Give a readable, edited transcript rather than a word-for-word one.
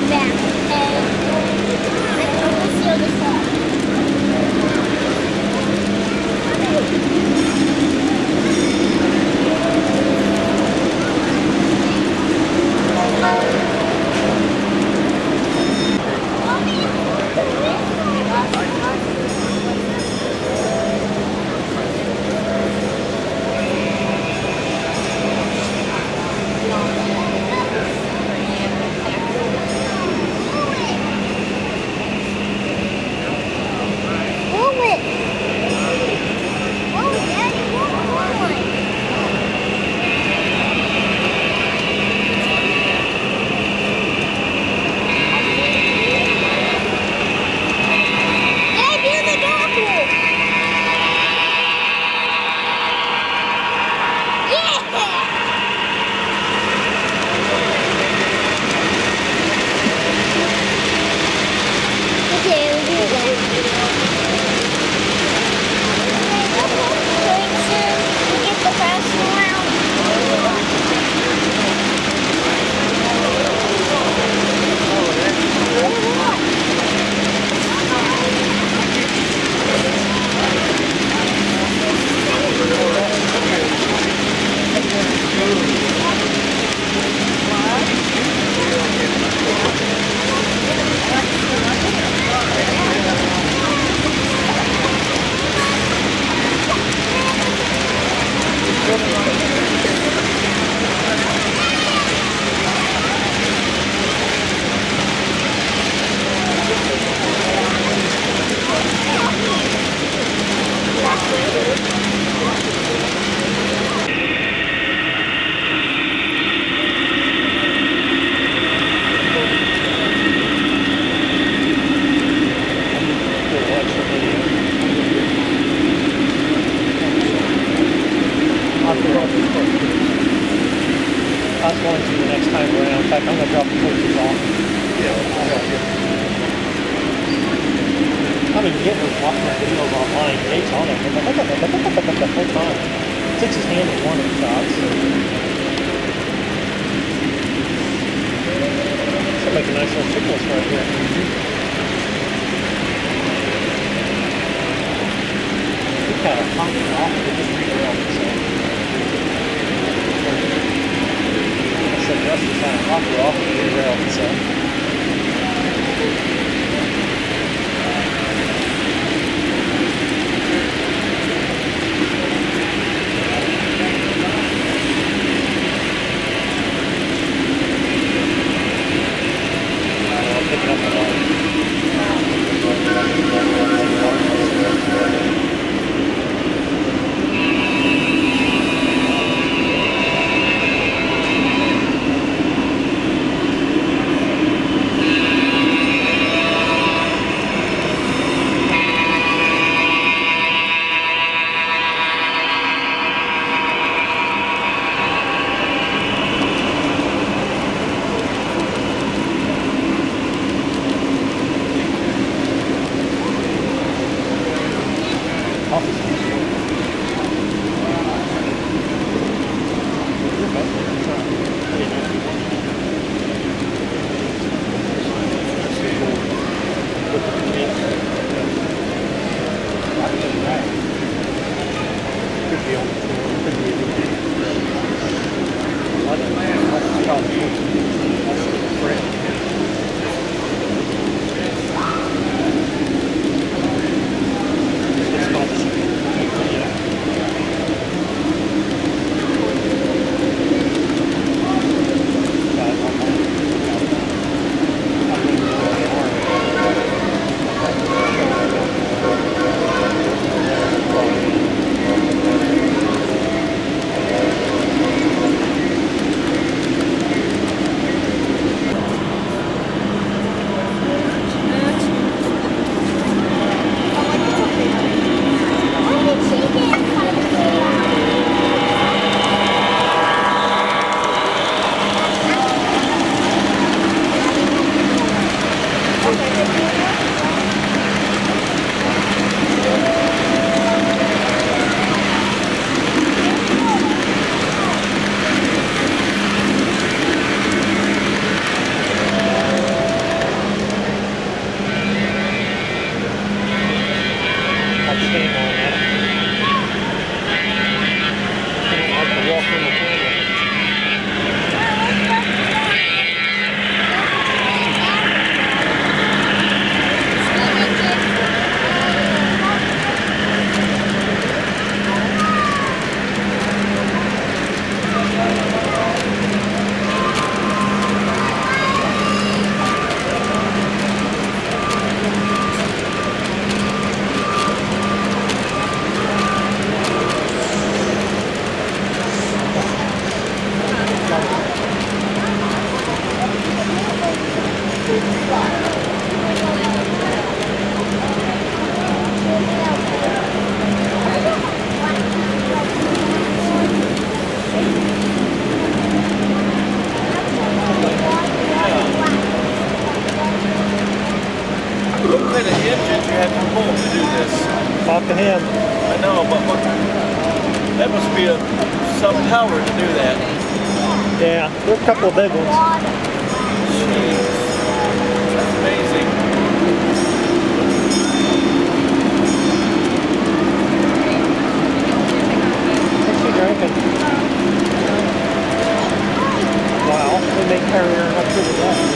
back, okay? I'm gonna seal this up. I was going to the next time around. In fact, I'm going to drop the coaches off. Yeah, I'll help you. I've been getting watching my videos online. Jake's on it. The whole time. Sticks his hand in one of the shots. Should make a nice little checklist right here. We've got a pocket off of the rebuild, so. I said Rusty's had a pocket off of the rebuild, so. to him. I know, but that must be some power to do that. Yeah, there's a couple of big ones. Jeez. That's amazing. What's she drinking? Wow, we may carry her up to the deck.